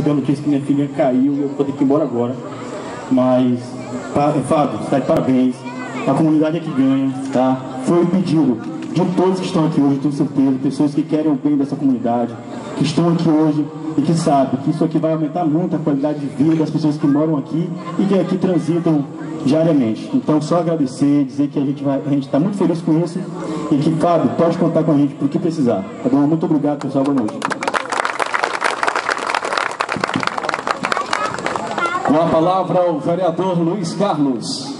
recebi a notícia que minha filha caiu e eu vou ter que ir embora agora. Mas, Fábio, está de parabéns. A comunidade é que ganha, tá? Foi o pedido de todos que estão aqui hoje, tenho certeza, pessoas que querem o bem dessa comunidade, que estão aqui hoje e que sabem que isso aqui vai aumentar muito a qualidade de vida das pessoas que moram aqui e que aqui transitam diariamente. Então, só agradecer, dizer que a gente está muito feliz com isso e que, Fábio, pode contar com a gente por que precisar. Tá bom? Muito obrigado, pessoal. Boa noite. Com a palavra, o vereador Luiz Carlos.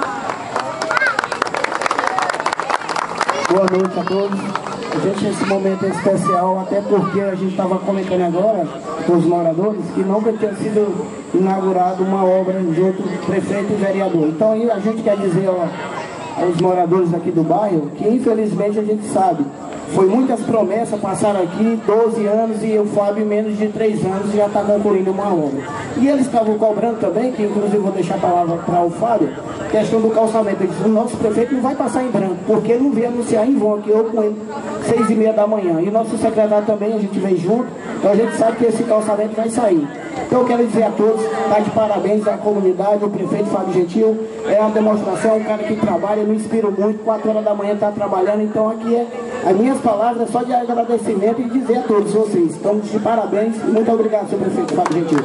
Boa noite a todos. Gente, esse momento é especial, até porque a gente estava comentando agora com os moradores que nunca tinha sido inaugurada uma obra junto do prefeito e vereador. Então aí a gente quer dizer aos moradores aqui do bairro que infelizmente a gente sabe, foi muitas promessas, passaram aqui 12 anos e o Fábio em menos de 3 anos já está concluindo uma obra. E eles estavam cobrando também, que inclusive vou deixar a palavra para o Fábio, questão do calçamento. Ele disse, o nosso prefeito não vai passar em branco, porque ele não veio anunciar em vão aqui, eu com ele, 6h30 da manhã. E nosso secretário também, a gente veio junto, então a gente sabe que esse calçamento vai sair. Então eu quero dizer a todos, tá de parabéns à comunidade, o prefeito Fábio Gentil, é uma demonstração, é um cara que trabalha, eu me inspiro muito, 4 horas da manhã está trabalhando, então aqui as minhas palavras só de agradecimento e dizer a todos vocês, estamos de parabéns e muito obrigado, senhor prefeito Fábio Gentil.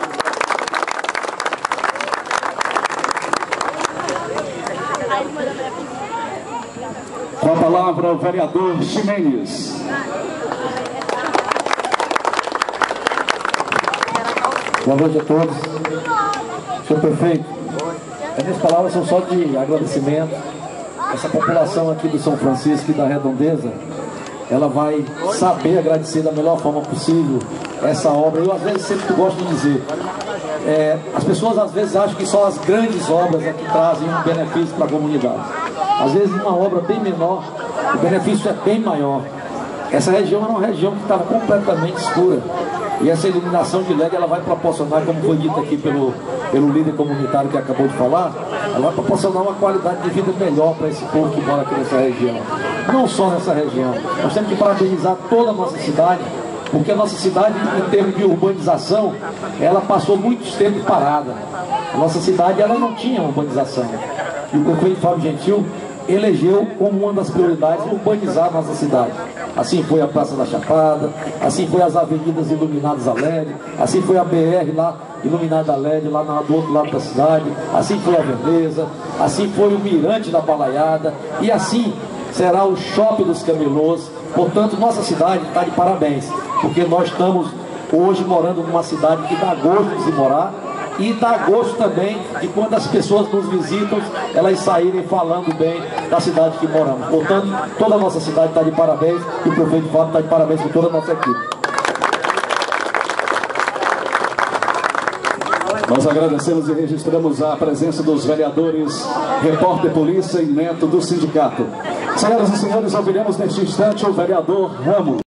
Com a palavra, o vereador Ximenes. Boa noite a todos. Senhor prefeito, as minhas palavras são só de agradecimento. Essa população aqui do São Francisco e da Redondeza, ela vai saber agradecer da melhor forma possível essa obra. Eu às vezes sempre gosto de dizer, as pessoas às vezes acham que só as grandes obras é que trazem um benefício para a comunidade. Às vezes uma obra bem menor, o benefício é bem maior. Essa região era uma região que estava completamente escura. E essa iluminação de LED, ela vai proporcionar, como foi dito aqui pelo líder comunitário que acabou de falar, ela vai proporcionar uma qualidade de vida melhor para esse povo que mora aqui nessa região. Não só nessa região. Nós temos que parabenizar toda a nossa cidade, porque a nossa cidade, em termos de urbanização, ela passou muito tempo parada. A nossa cidade, ela não tinha urbanização. E o prefeito Fábio Gentil elegeu como uma das prioridades urbanizar a nossa cidade. Assim foi a Praça da Chapada, assim foi as avenidas iluminadas a LED, assim foi a BR lá iluminada a LED lá do outro lado da cidade, assim foi a Veneza, assim foi o Mirante da Balaiada e assim será o Shopping dos Camelôs. Portanto, nossa cidade está de parabéns, porque nós estamos hoje morando numa cidade que dá gosto de se morar. E dá gosto também de quando as pessoas nos visitam, elas saírem falando bem da cidade que moramos. Portanto, toda a nossa cidade está de parabéns e o prefeito Fábio está de parabéns com toda a nossa equipe. Nós agradecemos e registramos a presença dos vereadores, repórter polícia e neto do sindicato. Senhoras e senhores, ouviremos neste instante o vereador Ramos.